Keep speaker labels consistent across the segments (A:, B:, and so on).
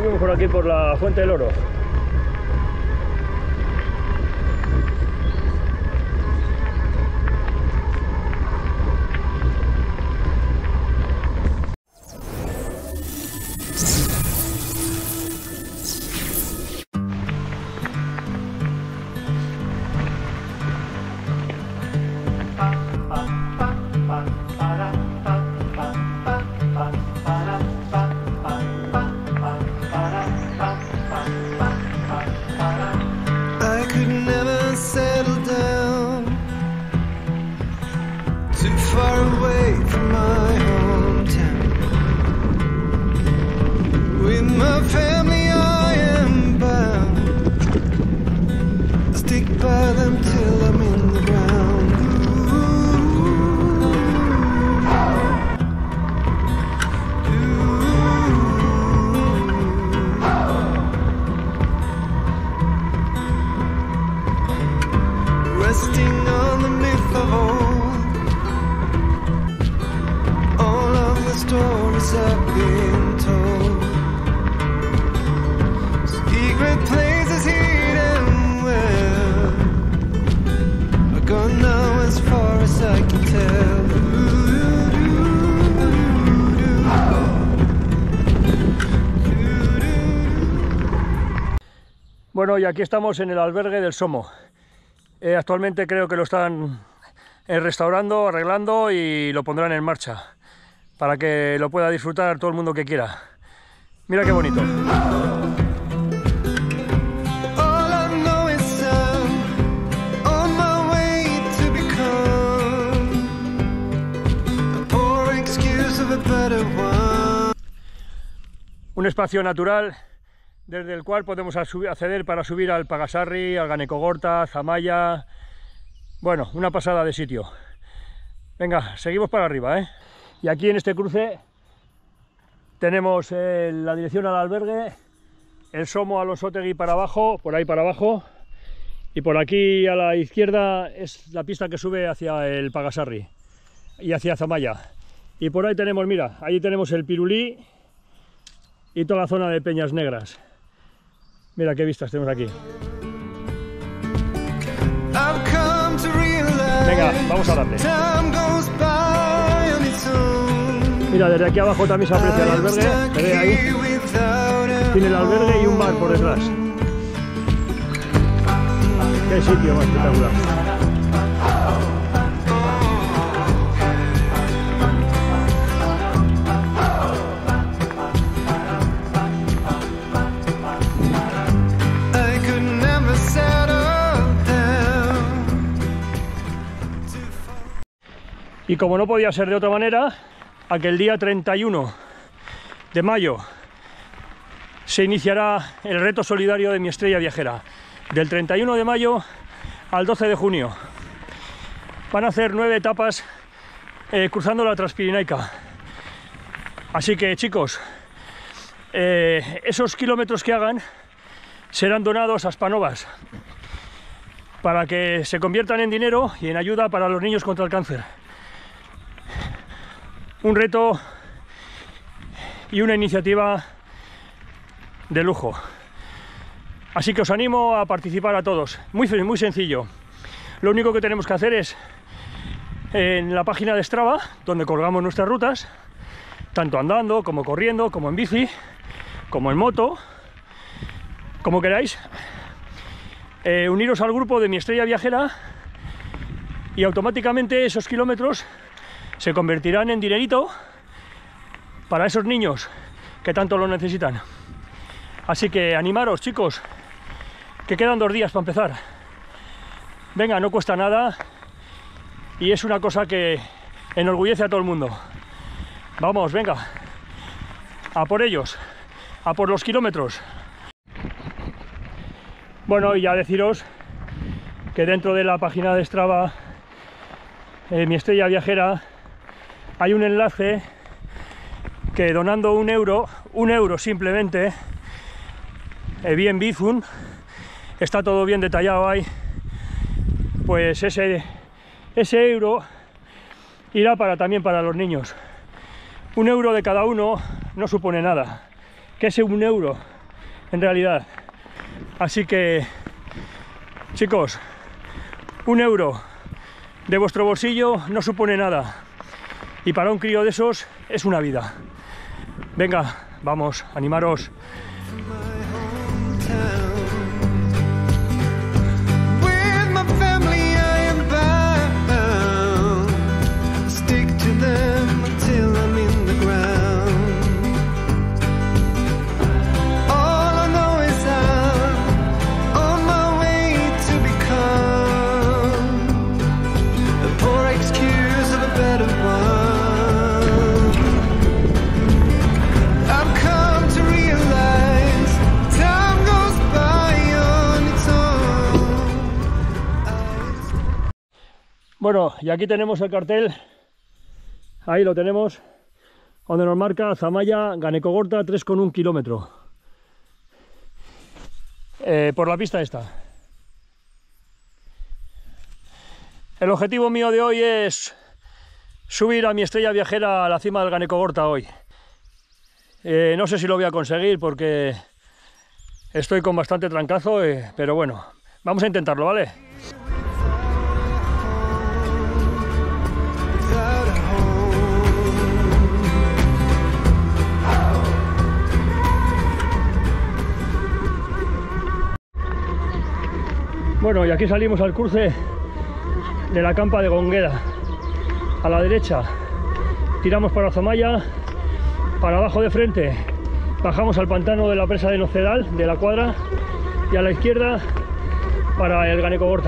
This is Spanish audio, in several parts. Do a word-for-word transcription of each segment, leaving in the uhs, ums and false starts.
A: subimos por aquí por la Fuente del Oro. Bueno, y aquí estamos en el albergue del Somo. Eh, actualmente creo que lo están eh, restaurando, arreglando y lo pondrán en marcha para que lo pueda disfrutar todo el mundo que quiera. Mira qué bonito. Un espacio natural desde el cual podemos acceder para subir al Pagasarri, al Ganekogorta, Zamaya. Bueno, una pasada de sitio. Venga, seguimos para arriba, ¿eh? Y aquí en este cruce tenemos eh, la dirección al albergue, el Somo Alonsotegui para abajo, por ahí para abajo, y por aquí a la izquierda es la pista que sube hacia el Pagasarri y hacia Zamaya. Y por ahí tenemos, mira, ahí tenemos el Pirulí y toda la zona de Peñas Negras. Mira qué vistas tenemos aquí. Venga, vamos a darle. Mira, desde aquí abajo también se aprecia el albergue. ¿Se ve ahí? Tiene el albergue y un bar por detrás. Qué sitio más espectacular. Y como no podía ser de otra manera, aquel día treinta y uno de mayo se iniciará el reto solidario de Mi Estrella Viajera. Del treinta y uno de mayo al doce de junio. Van a hacer nueve etapas eh, cruzando la Transpirinaica. Así que, chicos, eh, esos kilómetros que hagan serán donados a Aspanovas para que se conviertan en dinero y en ayuda para los niños contra el cáncer. Un reto y una iniciativa de lujo. Así que os animo a participar a todos. Muy, muy sencillo. Lo único que tenemos que hacer es en la página de Strava, donde colgamos nuestras rutas, tanto andando, como corriendo, como en bici, como en moto, como queráis, eh, uniros al grupo de Mi Estrella Viajera y automáticamente esos kilómetros se convertirán en dinerito para esos niños que tanto lo necesitan. Así que animaros, chicos, que quedan dos días para empezar. Venga, no cuesta nada y es una cosa que enorgullece a todo el mundo. Vamos, venga, a por ellos, a por los kilómetros. Bueno, y ya deciros que dentro de la página de Strava, eh, Mi Estrella Viajera, hay un enlace que donando un euro, un euro simplemente, eh, bien Bizum, está todo bien detallado ahí, pues ese, ese euro irá para, también para los niños. Un euro de cada uno no supone nada. Que ese un euro en realidad. Así que, chicos, un euro de vuestro bolsillo no supone nada. Y para un crío de esos es una vida. Venga, vamos, animaros. Bueno, y aquí tenemos el cartel, ahí lo tenemos, donde nos marca Zamalla, Ganekogorta, tres coma uno kilómetros. Eh, por la pista esta. El objetivo mío de hoy es subir a mi estrella viajera a la cima del Ganekogorta hoy. Eh, no sé si lo voy a conseguir porque estoy con bastante trancazo, eh, pero bueno, vamos a intentarlo, ¿vale? Bueno, y aquí salimos al cruce de la campa de Gongueda. A la derecha tiramos para Zamalla, para abajo de frente bajamos al pantano de la presa de Nocedal, de la cuadra, y a la izquierda para el Ganekogorta.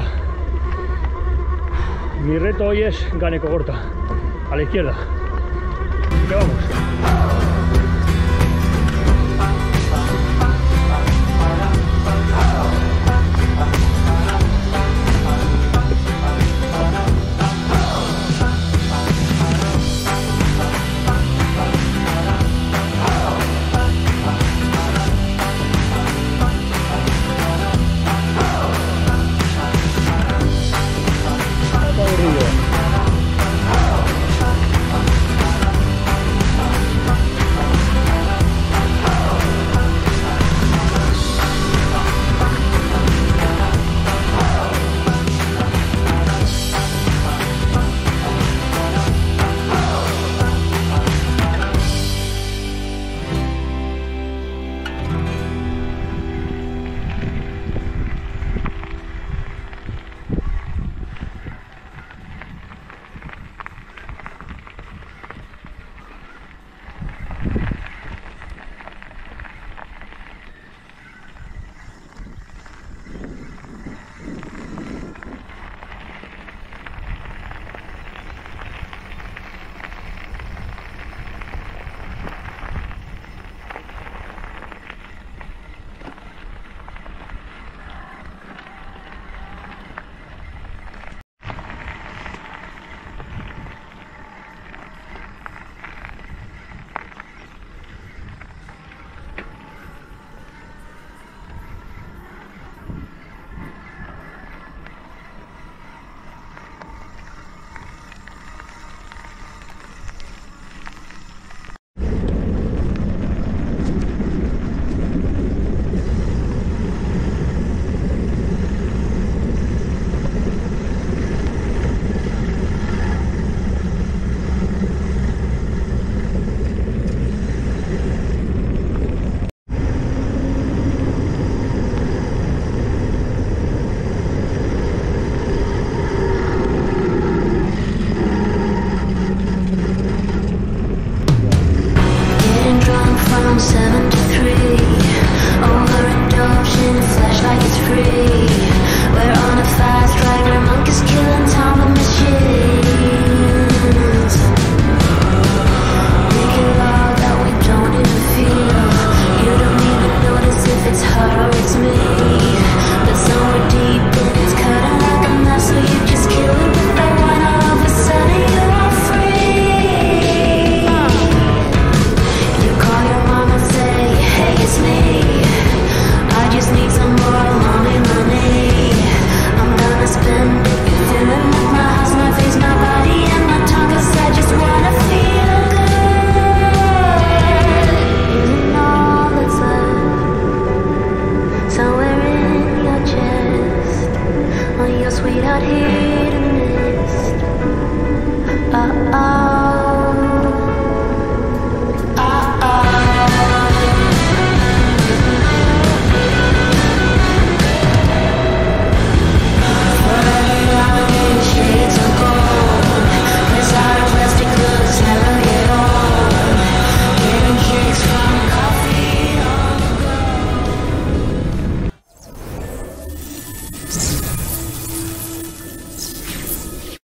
A: Mi reto hoy es Ganekogorta, a la izquierda. ¿Qué vamos?
B: your sweetheart here.